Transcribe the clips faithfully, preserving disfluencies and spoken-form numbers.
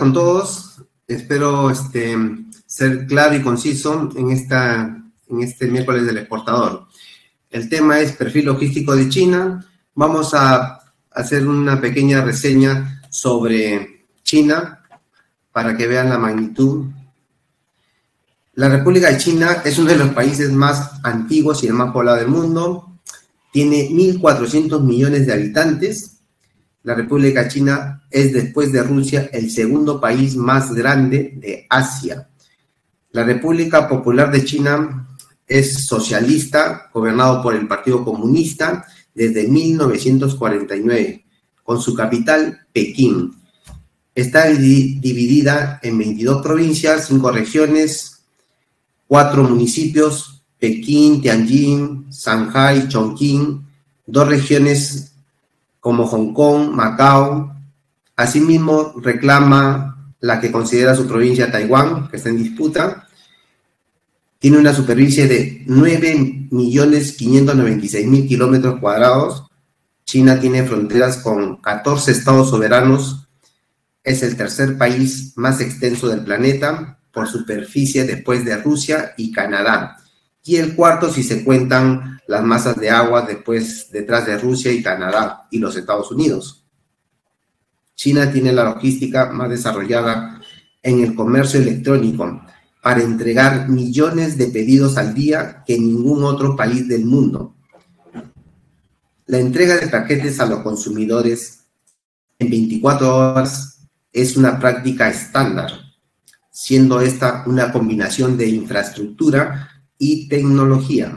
con todos. Espero este, ser claro y conciso en, esta, en este miércoles del exportador. El tema es perfil logístico de China. Vamos a hacer una pequeña reseña sobre China para que vean la magnitud. La República de China es uno de los países más antiguos y el más poblado del mundo. Tiene mil cuatrocientos millones de habitantes. La República China es, después de Rusia, el segundo país más grande de Asia. La República Popular de China es socialista, gobernado por el Partido Comunista desde mil novecientos cuarenta y nueve, con su capital, Pekín. Está dividida en veintidós provincias, cinco regiones, cuatro municipios, Pekín, Tianjin, Shanghái, Chongqing, dos regiones como Hong Kong, Macao. Asimismo, reclama la que considera su provincia Taiwán, que está en disputa. Tiene una superficie de nueve millones quinientos noventa y seis mil kilómetros cuadrados. China tiene fronteras con catorce estados soberanos. Es el tercer país más extenso del planeta por superficie después de Rusia y Canadá. Y el cuarto si se cuentan las masas de agua después, detrás de Rusia y Canadá y los Estados Unidos. China tiene la logística más desarrollada en el comercio electrónico para entregar millones de pedidos al día que ningún otro país del mundo. La entrega de paquetes a los consumidores en veinticuatro horas es una práctica estándar, siendo esta una combinación de infraestructura y tecnología.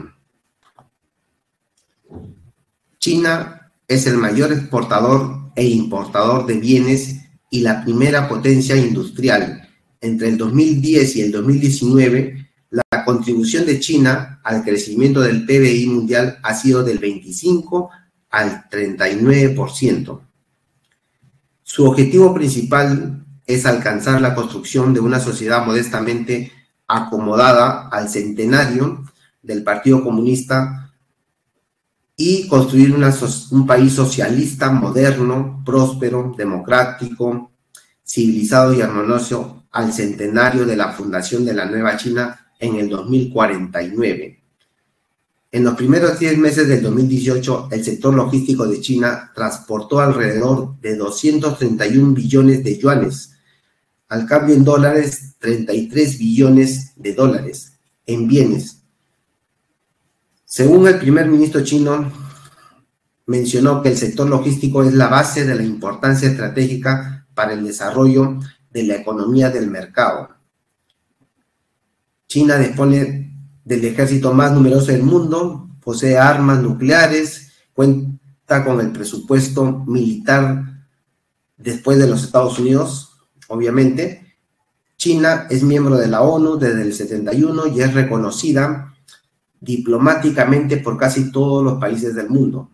China es el mayor exportador e importador de bienes y la primera potencia industrial. Entre el dos mil diez y el dos mil diecinueve, la contribución de China al crecimiento del P B I mundial ha sido del veinticinco al treinta y nueve por ciento. Su objetivo principal es alcanzar la construcción de una sociedad modestamente acomodada al centenario del Partido Comunista y construir una, un país socialista, moderno, próspero, democrático, civilizado y armonioso al centenario de la fundación de la Nueva China en el dos mil cuarenta y nueve. En los primeros diez meses del dos mil dieciocho, el sector logístico de China transportó alrededor de doscientos treinta y un billones de yuanes, al cambio en dólares, treinta y tres billones de dólares en bienes. Según el primer ministro chino, mencionó que el sector logístico es la base de la importancia estratégica para el desarrollo de la economía del mercado. China dispone del ejército más numeroso del mundo, posee armas nucleares, cuenta con el presupuesto militar después de los Estados Unidos, obviamente. China es miembro de la ONU desde el setenta y uno y es reconocida diplomáticamente por casi todos los países del mundo.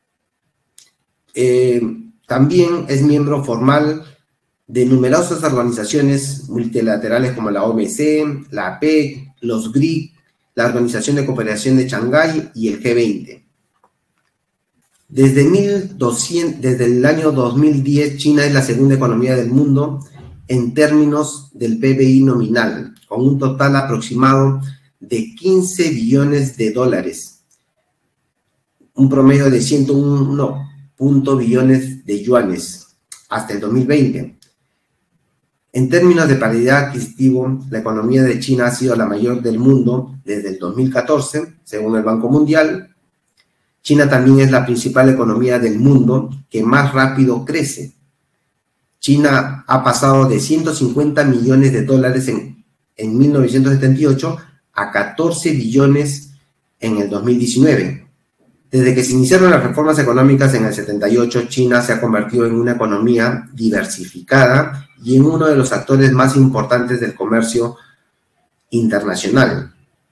Eh, también es miembro formal de numerosas organizaciones multilaterales como la O M C, la A P E C, los B R I C, la Organización de Cooperación de Shanghái y el G veinte. Desde, mil doscientos, desde el año dos mil diez, China es la segunda economía del mundo en términos del P B I nominal, con un total aproximado de quince billones de dólares, un promedio de ciento uno billones de yuanes hasta el dos mil veinte. En términos de paridad adquisitivo, la economía de China ha sido la mayor del mundo desde el dos mil catorce, según el Banco Mundial. China también es la principal economía del mundo que más rápido crece. China ha pasado de ciento cincuenta millones de dólares en, en mil novecientos setenta y ocho a catorce billones en el dos mil diecinueve. Desde que se iniciaron las reformas económicas en el setenta y ocho, China se ha convertido en una economía diversificada y en uno de los actores más importantes del comercio internacional.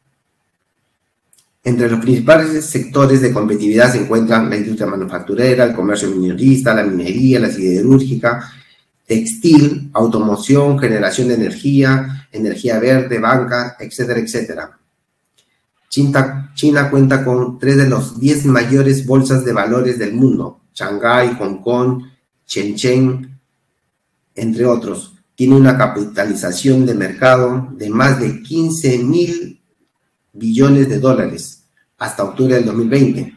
Entre los principales sectores de competitividad se encuentran la industria manufacturera, el comercio minorista, la minería, la siderúrgica, textil, automoción, generación de energía, energía verde, banca, etcétera, etcétera. China, China cuenta con tres de las diez mayores bolsas de valores del mundo, Shanghái, Hong Kong, Shenzhen, entre otros. tiene una capitalización de mercado de más de quince mil billones de dólares hasta octubre del dos mil veinte.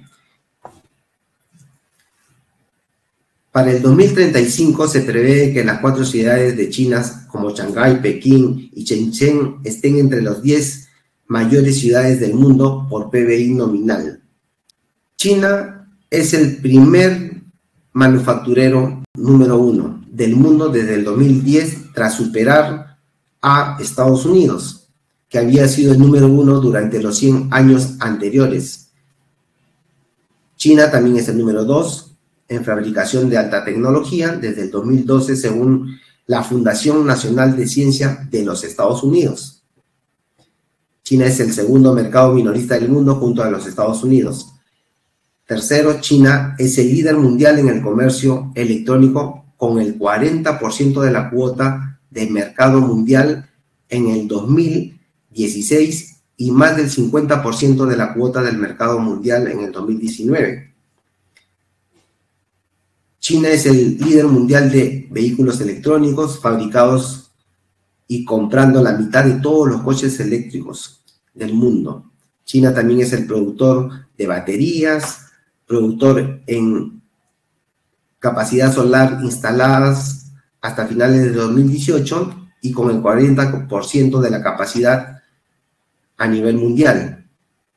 Para el dos mil treinta y cinco se prevé que las cuatro ciudades de China como Shanghái, Pekín y Shenzhen estén entre las diez mayores ciudades del mundo por P B I nominal. China es el primer manufacturero número uno del mundo desde el dos mil diez tras superar a Estados Unidos, que había sido el número uno durante los cien años anteriores. China también es el número dos en fabricación de alta tecnología desde el dos mil doce, según la Fundación Nacional de Ciencia de los Estados Unidos. China es el segundo mercado minorista del mundo junto a los Estados Unidos. Tercero, China es el líder mundial en el comercio electrónico con el cuarenta por ciento de la cuota de mercado mundial en el dos mil dieciséis y más del cincuenta por ciento de la cuota del mercado mundial en el dos mil diecinueve. China es el líder mundial de vehículos electrónicos fabricados y comprando la mitad de todos los coches eléctricos del mundo. China también es el productor de baterías, productor en capacidad solar instaladas hasta finales de dos mil dieciocho y con el cuarenta por ciento de la capacidad a nivel mundial.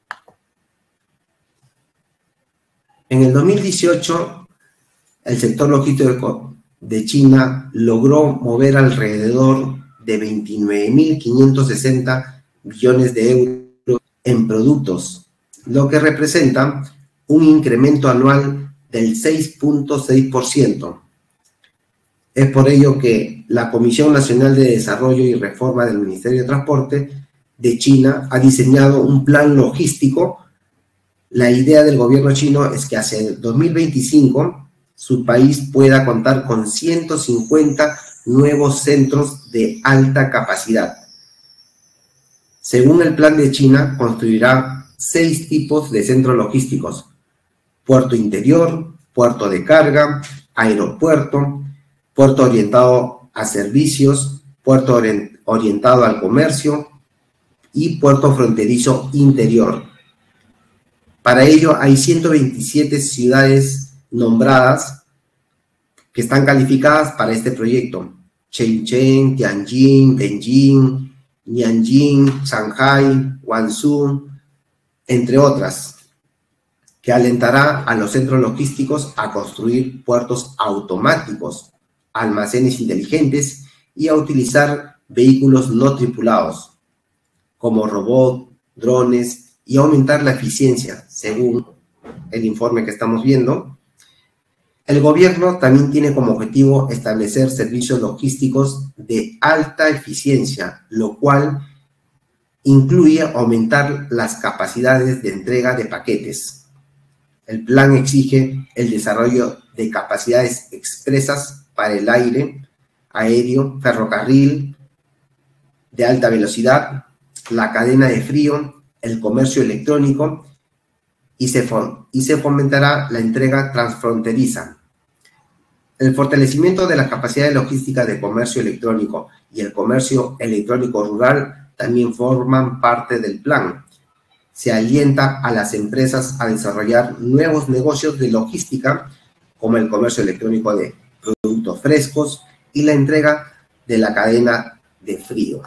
En el dos mil dieciocho, el sector logístico de China logró mover alrededor de veintinueve mil quinientos sesenta billones de euros en productos, lo que representa un incremento anual del seis punto seis por ciento. Es por ello que la Comisión Nacional de Desarrollo y Reforma del Ministerio de Transporte de China ha diseñado un plan logístico. La idea del gobierno chino es que hacia el dos mil veinticinco su país pueda contar con ciento cincuenta nuevos centros de alta capacidad. Según el plan de China, construirá seis tipos de centros logísticos: puerto interior, puerto de carga, aeropuerto, puerto orientado a servicios, puerto orient- orientado al comercio y puerto fronterizo interior. Para ello hay ciento veintisiete ciudades nombradas que están calificadas para este proyecto: Shenzhen, Tianjin, Beijing, Nanjing, Shanghái, Guangzhou, entre otras, que alentará a los centros logísticos a construir puertos automáticos, almacenes inteligentes y a utilizar vehículos no tripulados, como robots, drones, y aumentar la eficiencia, según el informe que estamos viendo. El gobierno también tiene como objetivo establecer servicios logísticos de alta eficiencia, lo cual incluye aumentar las capacidades de entrega de paquetes. El plan exige el desarrollo de capacidades expresas para el aire, aéreo, ferrocarril de alta velocidad, la cadena de frío, el comercio electrónico y se, y se fomentará la entrega transfronteriza. El fortalecimiento de las capacidades logísticas de comercio electrónico y el comercio electrónico rural también forman parte del plan. Se alienta a las empresas a desarrollar nuevos negocios de logística, como el comercio electrónico de productos frescos y la entrega de la cadena de frío.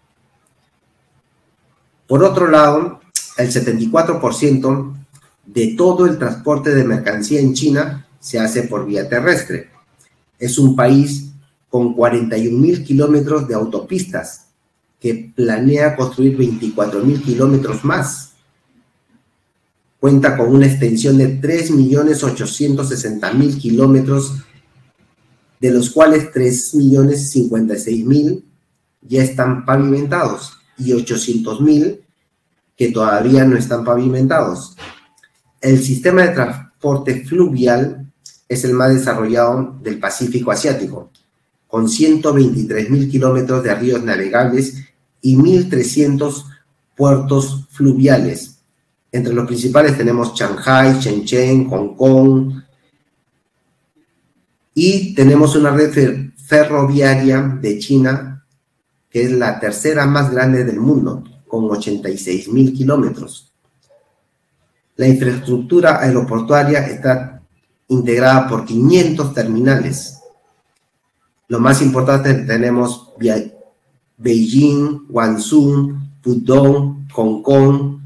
Por otro lado, el setenta y cuatro por ciento de todo el transporte de mercancía en China se hace por vía terrestre. Es un país con cuarenta y un mil kilómetros de autopistas, que planea construir veinticuatro mil kilómetros más. Cuenta con una extensión de tres millones ochocientos sesenta mil kilómetros, de los cuales tres millones cincuenta y seis mil ya están pavimentados y ochocientos mil que todavía no están pavimentados. El sistema de transporte fluvial es el más desarrollado del Pacífico Asiático, con ciento veintitrés mil kilómetros de ríos navegables y mil trescientos puertos fluviales. Entre los principales tenemos Shanghái, Shenzhen, Hong Kong Y tenemos una red ferroviaria de China, que es la tercera más grande del mundo, con ochenta y seis mil kilómetros. La infraestructura aeroportuaria está integrada por quinientos terminales. Lo más importante, tenemos Beijing, Guangzhou, Pudong, Hong Kong,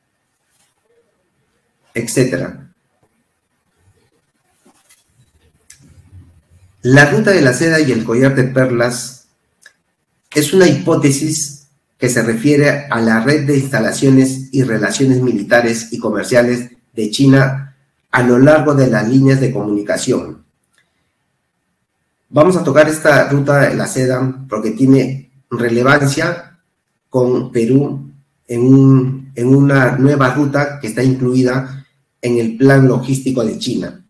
etcétera. La ruta de la seda y el collar de perlas es una hipótesis que se refiere a la red de instalaciones y relaciones militares y comerciales de China a lo largo de las líneas de comunicación. Vamos a tocar esta ruta de la seda porque tiene relevancia con Perú en, un, en una nueva ruta que está incluida en el plan logístico de China.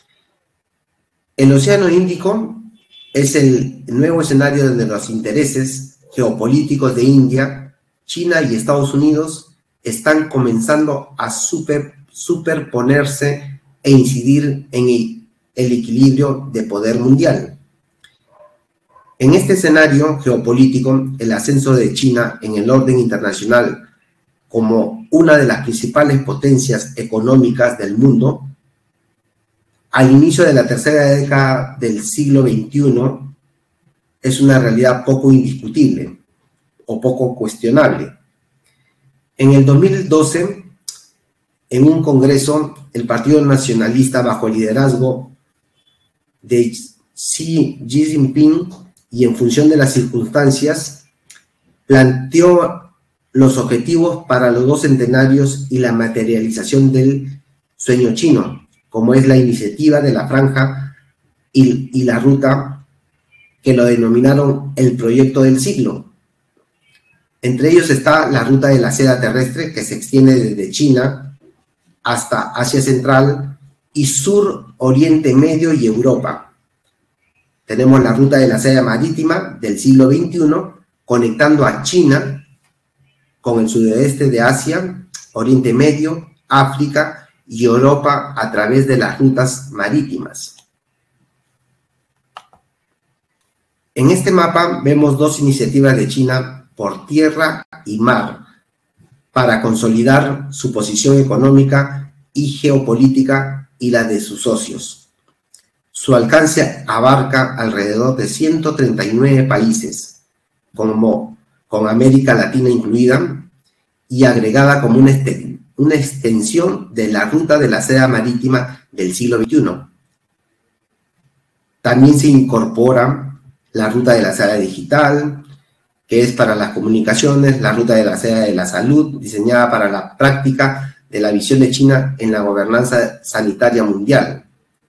El Océano Índico es el nuevo escenario donde los intereses geopolíticos de India, China y Estados Unidos están comenzando a super, superponerse e incidir en el equilibrio de poder mundial. En este escenario geopolítico, el ascenso de China en el orden internacional como una de las principales potencias económicas del mundo, al inicio de la tercera década del siglo veintiuno, es una realidad poco indiscutible o poco cuestionable. En el dos mil doce, en un congreso, el Partido Nacionalista, bajo el liderazgo de Xi Jinping y en función de las circunstancias, planteó los objetivos para los dos centenarios y la materialización del sueño chino, como es la iniciativa de la franja y, y la ruta, que lo denominaron el proyecto del siglo. Entre ellos está la ruta de la seda terrestre, que se extiende desde China hasta Asia Central y Sur, Oriente Medio y Europa. Tenemos la ruta de la seda marítima del siglo veintiuno, conectando a China con el sudeste de Asia, Oriente Medio, África y Europa a través de las rutas marítimas. En este mapa vemos dos iniciativas de China por tierra y mar para consolidar su posición económica y geopolítica y la de sus socios. Su alcance abarca alrededor de ciento treinta y nueve países, como, con América Latina incluida, y agregada como una, una extensión de la ruta de la seda marítima del siglo veintiuno. También se incorpora la ruta de la seda digital, que es para las comunicaciones, la ruta de la seda de la salud, diseñada para la práctica de la visión de China en la gobernanza sanitaria mundial.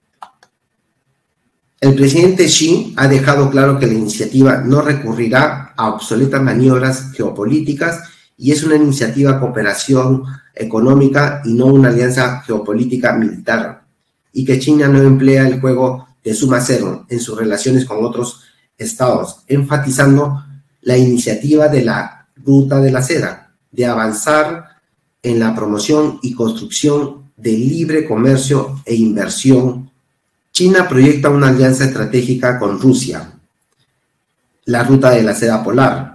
El presidente Xi ha dejado claro que la iniciativa no recurrirá a obsoletas maniobras geopolíticas y es una iniciativa de cooperación económica y no una alianza geopolítica militar, y que China no emplea el juego de suma cero en sus relaciones con otros estados, enfatizando la iniciativa de la ruta de la seda, de avanzar en la promoción y construcción de libre comercio e inversión. China proyecta una alianza estratégica con Rusia, la ruta de la seda polar,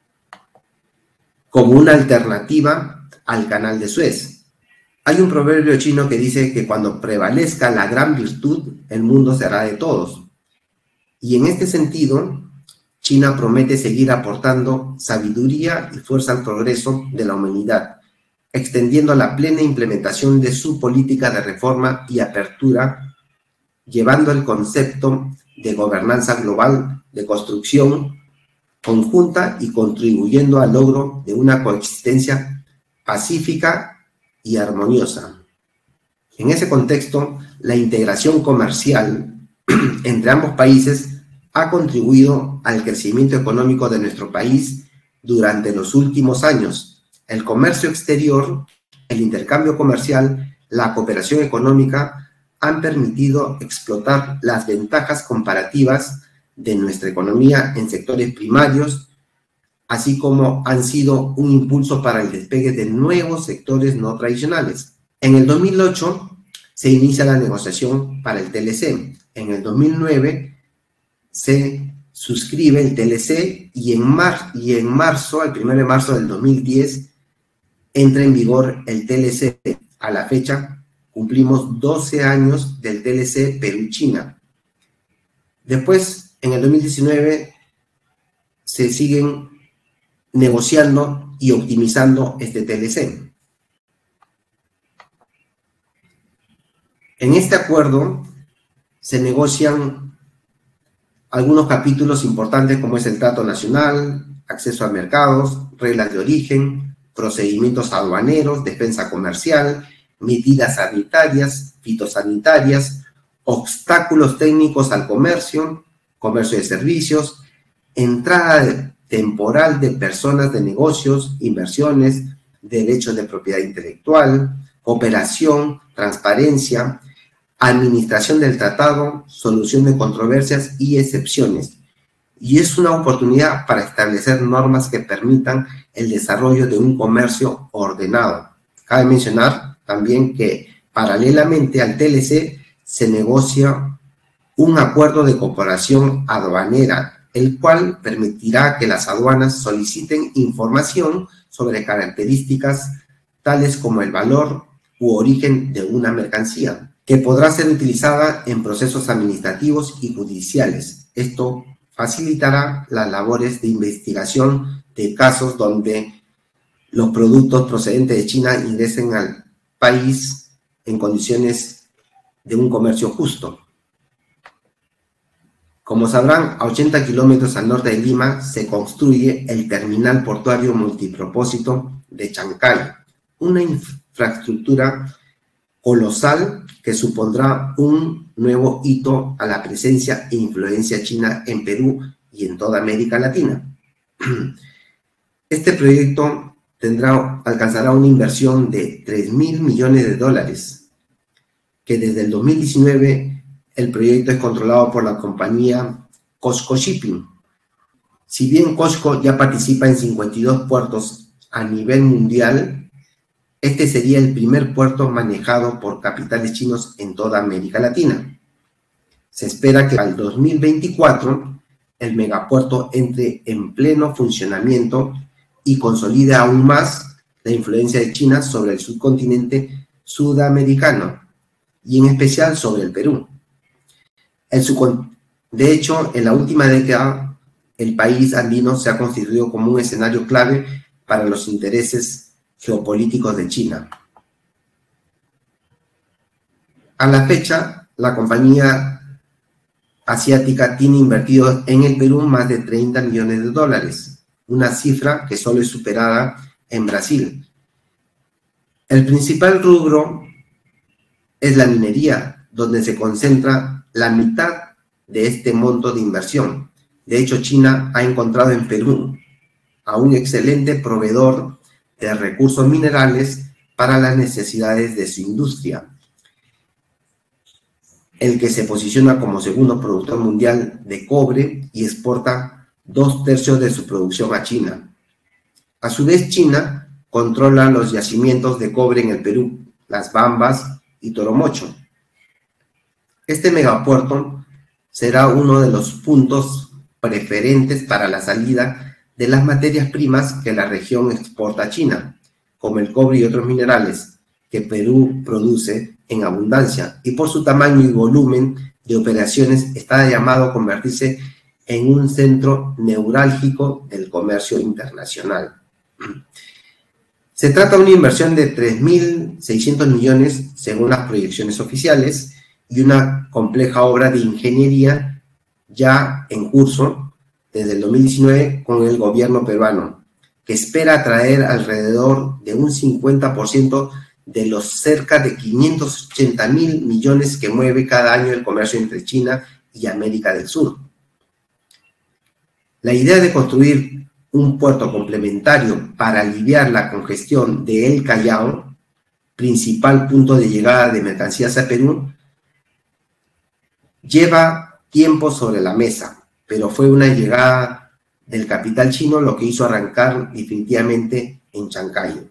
como una alternativa al canal de Suez. Hay un proverbio chino que dice que cuando prevalezca la gran virtud, el mundo será de todos. Y en este sentido, China promete seguir aportando sabiduría y fuerza al progreso de la humanidad, extendiendo la plena implementación de su política de reforma y apertura, llevando el concepto de gobernanza global, de construcción conjunta y contribuyendo al logro de una coexistencia pacífica y armoniosa. En ese contexto, la integración comercial entre ambos países ha contribuido al crecimiento económico de nuestro país durante los últimos años. El comercio exterior, el intercambio comercial, la cooperación económica han permitido explotar las ventajas comparativas de nuestra economía en sectores primarios, así como han sido un impulso para el despegue de nuevos sectores no tradicionales. En el dos mil ocho se inicia la negociación para el T L C, en el dos mil nueve se suscribe el T L C y en, mar, y en marzo, el primero de marzo del dos mil diez, entra en vigor el T L C. A la fecha, cumplimos doce años del T L C Perú-China. Después, en el dos mil diecinueve, se siguen negociando y optimizando este T L C. En este acuerdo se negocian algunos capítulos importantes como es el trato nacional, acceso a mercados, reglas de origen, procedimientos aduaneros, defensa comercial, medidas sanitarias, fitosanitarias, obstáculos técnicos al comercio, comercio de servicios, entrada temporal de personas de negocios, inversiones, derechos de propiedad intelectual, cooperación, transparencia, administración del tratado, solución de controversias y excepciones. Y es una oportunidad para establecer normas que permitan el desarrollo de un comercio ordenado. Cabe mencionar también que paralelamente al T L C se negocia un acuerdo de cooperación aduanera, el cual permitirá que las aduanas soliciten información sobre características tales como el valor u origen de una mercancía, que podrá ser utilizada en procesos administrativos y judiciales. Esto facilitará las labores de investigación de casos donde los productos procedentes de China ingresen al país en condiciones de un comercio justo. Como sabrán, a ochenta kilómetros al norte de Lima se construye el terminal portuario multipropósito de Chancay, una infraestructura colosal que supondrá un nuevo hito a la presencia e influencia china en Perú y en toda América Latina. Este proyecto tendrá, alcanzará una inversión de tres mil millones de dólares, que desde el dos mil diecinueve el proyecto es controlado por la compañía COSCO Shipping. Si bien COSCO ya participa en cincuenta y dos puertos a nivel mundial, este sería el primer puerto manejado por capitales chinos en toda América Latina. Se espera que al dos mil veinticuatro el megapuerto entre en pleno funcionamiento y consolide aún más la influencia de China sobre el subcontinente sudamericano y en especial sobre el Perú. El subcon... De hecho, en la última década, el país andino se ha constituido como un escenario clave para los intereses geopolíticos de China. A la fecha, la compañía asiática tiene invertido en el Perú más de treinta millones de dólares, una cifra que solo es superada en Brasil. El principal rubro es la minería, donde se concentra la mitad de este monto de inversión. De hecho, China ha encontrado en Perú a un excelente proveedor de recursos minerales para las necesidades de su industria, el que se posiciona como segundo productor mundial de cobre y exporta dos tercios de su producción a China. A su vez, China controla los yacimientos de cobre en el Perú, Las Bambas y Toromocho. Este megapuerto será uno de los puntos preferentes para la salida de las materias primas que la región exporta a China, como el cobre y otros minerales que Perú produce en abundancia, y por su tamaño y volumen de operaciones está llamado a convertirse en un centro neurálgico del comercio internacional. Se trata de una inversión de tres mil seiscientos millones según las proyecciones oficiales y una compleja obra de ingeniería ya en curso desde el dos mil diecinueve con el gobierno peruano, que espera atraer alrededor de un cincuenta por ciento de los cerca de quinientos ochenta mil millones que mueve cada año el comercio entre China y América del Sur. La idea de construir un puerto complementario para aliviar la congestión de El Callao, principal punto de llegada de mercancías a Perú, lleva tiempo sobre la mesa, pero fue una llegada del capital chino lo que hizo arrancar definitivamente en Chancay.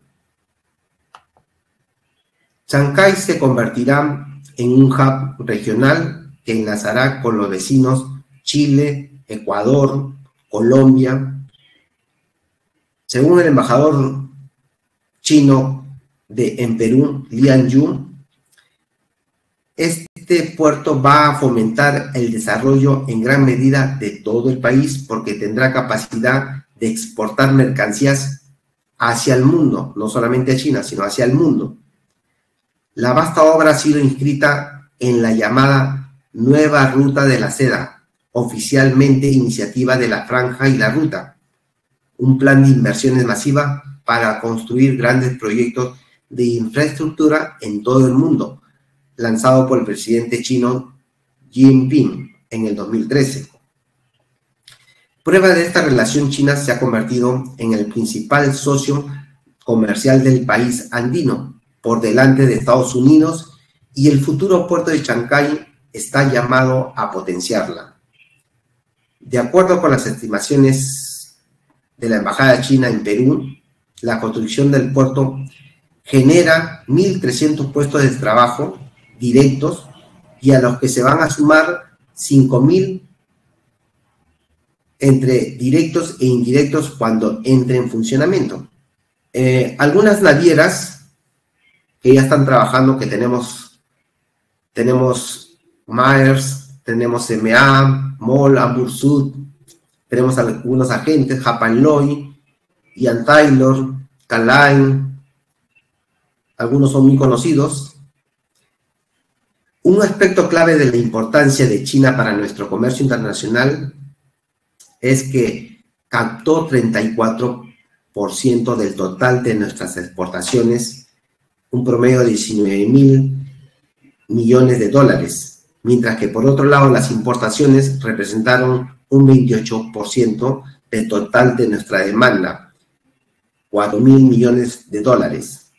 Chancay se convertirá en un hub regional que enlazará con los vecinos Chile, Ecuador, Colombia. Según el embajador chino de, en Perú, Lian Yu, este puerto va a fomentar el desarrollo en gran medida de todo el país porque tendrá capacidad de exportar mercancías hacia el mundo, no solamente a China, sino hacia el mundo. La vasta obra ha sido inscrita en la llamada Nueva Ruta de la Seda, oficialmente iniciativa de la Franja y la Ruta, un plan de inversiones masiva para construir grandes proyectos de infraestructura en todo el mundo, lanzado por el presidente chino Xi Jinping en el dos mil trece. Prueba de esta relación, China se ha convertido en el principal socio comercial del país andino, por delante de Estados Unidos, y el futuro puerto de Chancay está llamado a potenciarla. De acuerdo con las estimaciones de la Embajada China en Perú, la construcción del puerto genera mil trescientos puestos de trabajo directos y a los que se van a sumar cinco mil entre directos e indirectos cuando entre en funcionamiento. Eh, algunas navieras que ya están trabajando, que tenemos, tenemos Myers, tenemos M A, MOL, Amur Sud, tenemos algunos agentes, Japan Loy, Ian Taylor, Caline, algunos son muy conocidos. Un aspecto clave de la importancia de China para nuestro comercio internacional es que captó treinta y cuatro por ciento del total de nuestras exportaciones, un promedio de diecinueve mil millones de dólares, mientras que por otro lado las importaciones representaron un veintiocho por ciento del total de nuestra demanda, cuatro mil millones de dólares.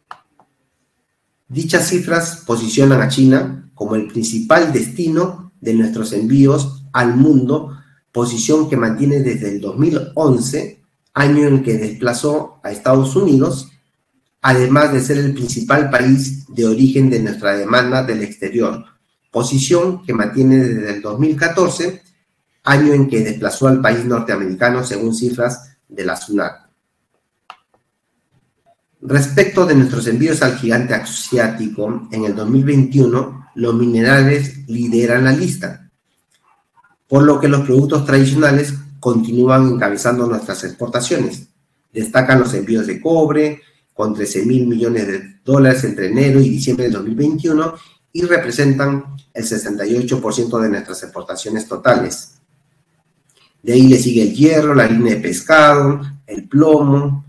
Dichas cifras posicionan a China como el principal destino de nuestros envíos al mundo, posición que mantiene desde el dos mil once, año en que desplazó a Estados Unidos, además de ser el principal país de origen de nuestra demanda del exterior, posición que mantiene desde el dos mil catorce, año en que desplazó al país norteamericano según cifras de la SUNAT. Respecto de nuestros envíos al gigante asiático, en el dos mil veintiuno, los minerales lideran la lista, por lo que los productos tradicionales continúan encabezando nuestras exportaciones. Destacan los envíos de cobre, con trece mil millones de dólares entre enero y diciembre del dos mil veintiuno, y representan el sesenta y ocho por ciento de nuestras exportaciones totales. De ahí le sigue el hierro, la harina de pescado, el plomo.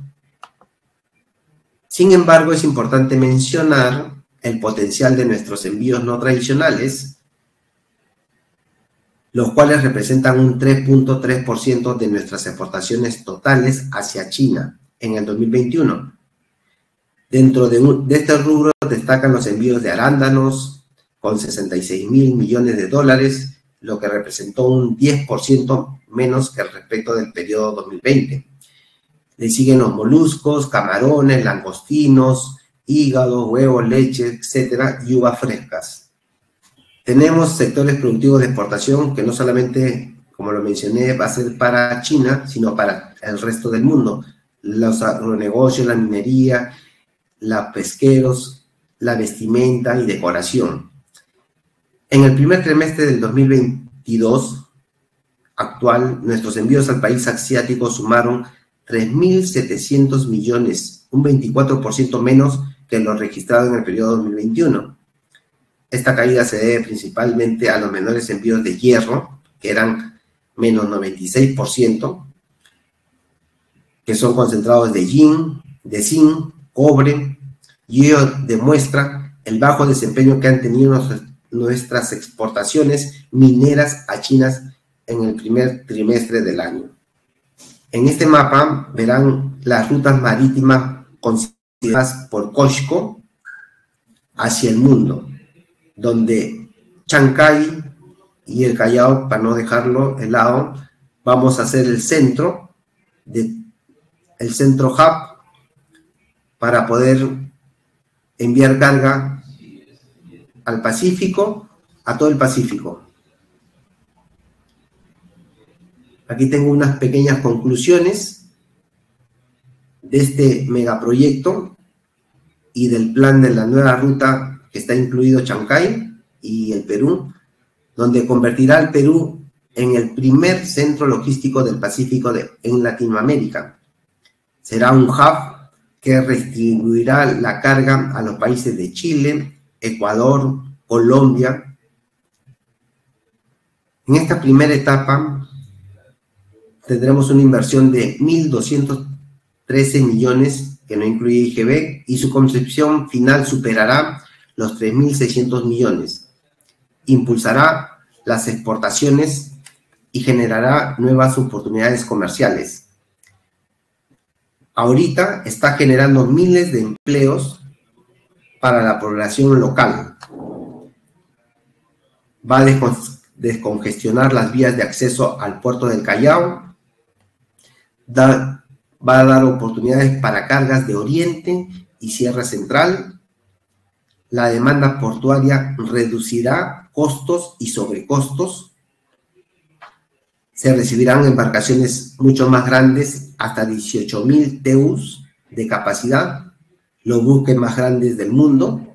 Sin embargo, es importante mencionar el potencial de nuestros envíos no tradicionales, los cuales representan un tres punto tres por ciento de nuestras exportaciones totales hacia China en el dos mil veintiuno. Dentro de, un, de este rubro destacan los envíos de arándanos con sesenta y seis mil millones de dólares, lo que representó un diez por ciento menos que respecto del periodo dos mil veinte. Le siguen los moluscos, camarones, langostinos, hígado, huevos, leche, etcétera, y uvas frescas. Tenemos sectores productivos de exportación que no solamente, como lo mencioné, va a ser para China, sino para el resto del mundo. Los agronegocios, la minería, los pesqueros, la vestimenta y decoración. En el primer trimestre del dos mil veintidós actual, nuestros envíos al país asiático sumaron tres mil setecientos millones, un veinticuatro por ciento menos que lo registrado en el periodo dos mil veintiuno. Esta caída se debe principalmente a los menores envíos de hierro, que eran menos noventa y seis por ciento, que son concentrados de yin, de zinc, cobre, y ello demuestra el bajo desempeño que han tenido nuestras exportaciones mineras a China en el primer trimestre del año. En este mapa verán las rutas marítimas consideradas por COSCO hacia el mundo, donde Chancay y el Callao, para no dejarlo de lado, vamos a hacer el centro, de, el centro hub, para poder enviar carga al Pacífico, a todo el Pacífico. Aquí tengo unas pequeñas conclusiones de este megaproyecto y del plan de la nueva ruta que está incluido Chancay y el Perú, donde convertirá al Perú en el primer centro logístico del Pacífico de, en Latinoamérica. Será un hub que redistribuirá la carga a los países de Chile, Ecuador, Colombia. En esta primera etapa tendremos una inversión de mil doscientos trece millones, que no incluye I G B, y su concepción final superará los tres mil seiscientos millones. Impulsará las exportaciones y generará nuevas oportunidades comerciales. Ahorita está generando miles de empleos para la población local. Va a descongestionar las vías de acceso al puerto del Callao. Da, va a dar oportunidades para cargas de Oriente y Sierra Central. La demanda portuaria reducirá costos y sobrecostos. Se recibirán embarcaciones mucho más grandes, hasta dieciocho mil T E Us de capacidad, los buques más grandes del mundo.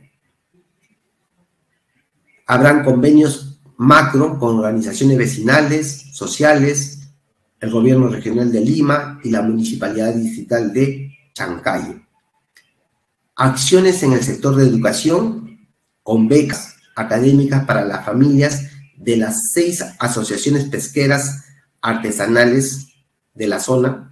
Habrán convenios macro con organizaciones vecinales, sociales, el gobierno regional de Lima y la municipalidad distrital de Chancay. Acciones en el sector de educación con becas académicas para las familias de las seis asociaciones pesqueras artesanales de la zona.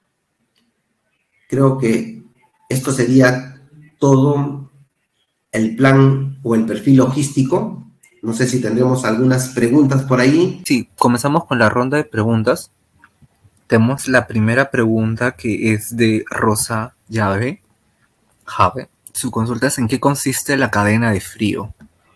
Creo que esto sería todo el plan o el perfil logístico. No sé si tendremos algunas preguntas por ahí. Sí, comenzamos con la ronda de preguntas. Tenemos la primera pregunta, que es de Rosa Llave. Jave. Su consulta es: ¿en qué consiste la cadena de frío?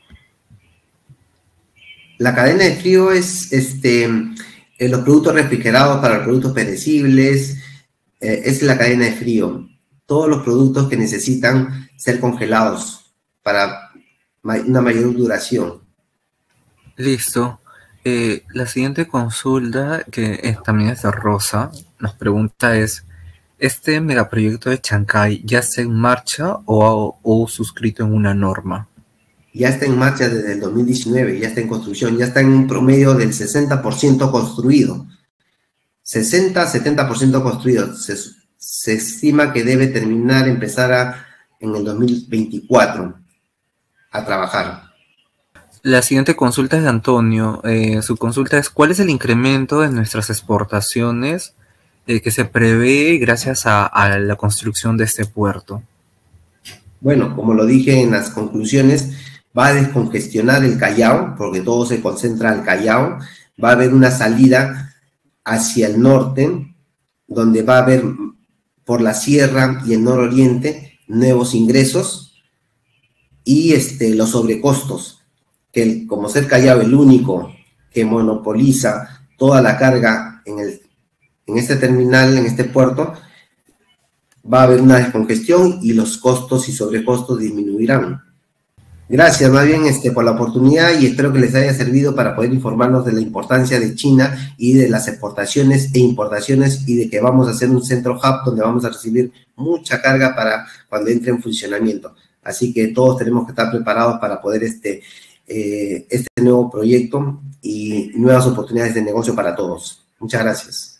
La cadena de frío es este, eh, los productos refrigerados para los productos perecibles. Eh, es la cadena de frío. Todos los productos que necesitan ser congelados para ma- una mayor duración. Listo. Eh, la siguiente consulta, que es, también es de Rosa, nos pregunta es: ¿este megaproyecto de Chancay ya está en marcha o, o suscrito en una norma? Ya está en marcha desde el dos mil diecinueve, ya está en construcción, ya está en un promedio del sesenta por ciento construido. sesenta a setenta por ciento construido. Se, se estima que debe terminar, empezar a, en el dos mil veinticuatro a trabajar. La siguiente consulta es de Antonio. Eh, su consulta es: ¿cuál es el incremento de nuestras exportaciones eh, que se prevé gracias a, a la construcción de este puerto? Bueno, como lo dije en las conclusiones, va a descongestionar el Callao, porque todo se concentra al Callao. Va a haber una salida hacia el norte, donde va a haber por la sierra y el nororiente nuevos ingresos y este, los sobrecostos, que el, como ser Callao el único que monopoliza toda la carga en, el, en este terminal, en este puerto, va a haber una descongestión y los costos y sobrecostos disminuirán. Gracias, más bien, este, por la oportunidad, y espero que les haya servido para poder informarnos de la importancia de China y de las exportaciones e importaciones, y de que vamos a hacer un centro hub donde vamos a recibir mucha carga para cuando entre en funcionamiento. Así que todos tenemos que estar preparados para poder este, eh, este nuevo proyecto y nuevas oportunidades de negocio para todos. Muchas gracias.